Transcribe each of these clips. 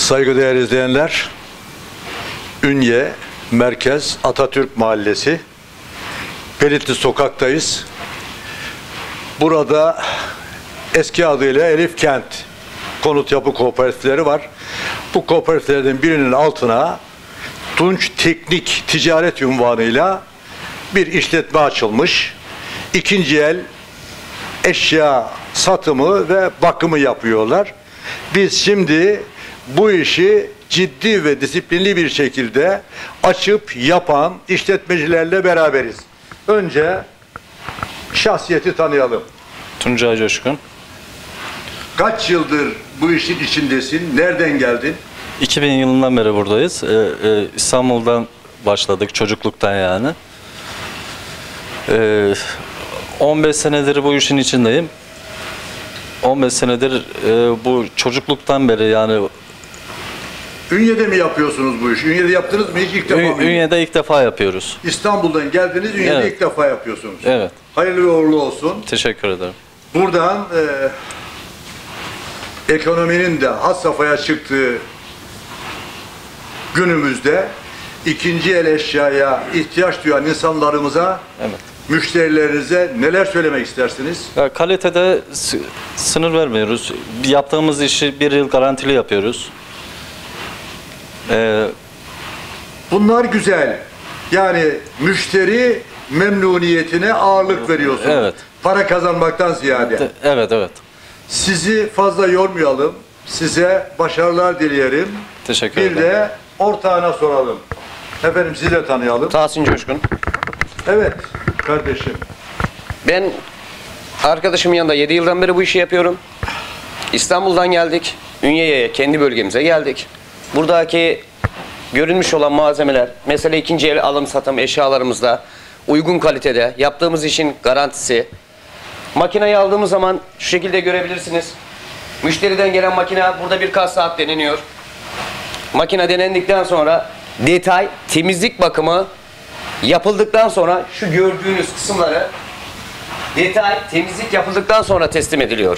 Saygıdeğer izleyenler, Ünye Merkez Atatürk Mahallesi, Pelitli Sokak'tayız. Burada eski adıyla Elif Kent konut yapı kooperatifleri var. Bu kooperatiflerden birinin altına Tunç Teknik Ticaret unvanıyla bir işletme açılmış. İkinci el eşya satımı ve bakımı yapıyorlar. Biz şimdi bu işi ciddi ve disiplinli bir şekilde açıp yapan işletmecilerle beraberiz. Önce şahsiyeti tanıyalım. Tuncay Coşkun. Kaç yıldır bu işin içindesin? Nereden geldin? 2000 yılından beri buradayız. İstanbul'dan başladık, çocukluktan yani. 15 senedir bu işin içindeyim. 15 senedir bu çocukluktan beri yani. Ünye'de mi yapıyorsunuz bu işi? Ünye'de yaptınız mı hiç ilk defa mı? Ünye'de ilk defa yapıyoruz. İstanbul'dan geldiniz, Ünye'de Evet. ilk defa yapıyorsunuz. Evet. Hayırlı ve uğurlu olsun. Teşekkür ederim. Buradan ekonominin de had safhaya çıktığı günümüzde ikinci el eşyaya ihtiyaç duyan insanlarımıza, Evet. müşterilerinize neler söylemek istersiniz? Ya, kalitede sınır vermiyoruz. Yaptığımız işi 1 yıl garantili yapıyoruz. Bunlar güzel. Yani müşteri memnuniyetine ağırlık veriyorsunuz. Evet. Para kazanmaktan ziyade. Evet. Sizi fazla yormayalım. Size başarılar dileyelim. Teşekkür Bir ederim. de ortağına soralım. Efendim sizi de tanıyalım. Tahsin Coşkun. Evet kardeşim. Ben arkadaşımın yanında 7 yıldan beri bu işi yapıyorum. İstanbul'dan geldik. Ünye'ye, kendi bölgemize geldik. Buradaki görünmüş olan malzemeler, mesela ikinci el alım satım eşyalarımızda uygun kalitede, yaptığımız işin garantisi. Makineyi aldığımız zaman şu şekilde görebilirsiniz. Müşteriden gelen makine burada birkaç saat deneniyor. Makine denendikten sonra detay, temizlik bakımı yapıldıktan sonra şu gördüğünüz kısımları detay, temizlik yapıldıktan sonra teslim ediliyor.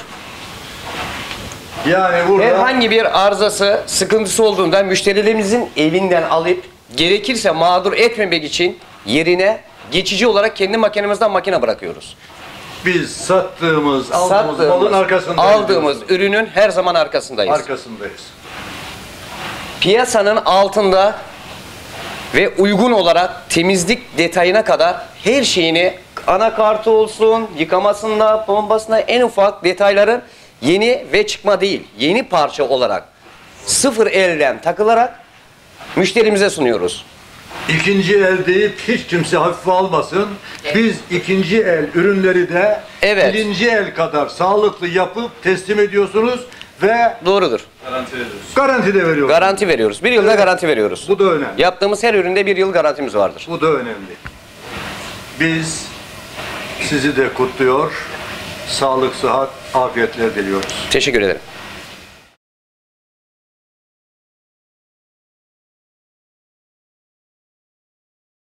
Yani burada Herhangi bir arızası, sıkıntısı olduğunda müşterilerimizin evinden alıp gerekirse mağdur etmemek için yerine geçici olarak kendi makinemizden makine bırakıyoruz. biz aldığımız malın arkasındayız. aldığımız ürünün her zaman arkasındayız. Arkasındayız. Piyasanın altında ve uygun olarak temizlik detayına kadar her şeyini, anakartı olsun, yıkamasında, bombasında en ufak detayların yeni ve çıkma değil, yeni parça olarak sıfır elden takılarak müşterimize sunuyoruz. İkinci el deyip hiç kimse hafife almasın. Biz ikinci el ürünleri de Evet. birinci el kadar sağlıklı yapıp teslim ediyorsunuz ve Doğrudur. garanti de veriyorsunuz. Garanti veriyoruz. 1 yılda garanti veriyoruz. Bu da önemli. Yaptığımız her üründe 1 yıl garantimiz vardır. Bu da önemli. Biz sizi de kutluyor. Sağlık, sıhhat, afiyetler diliyoruz. Teşekkür ederim.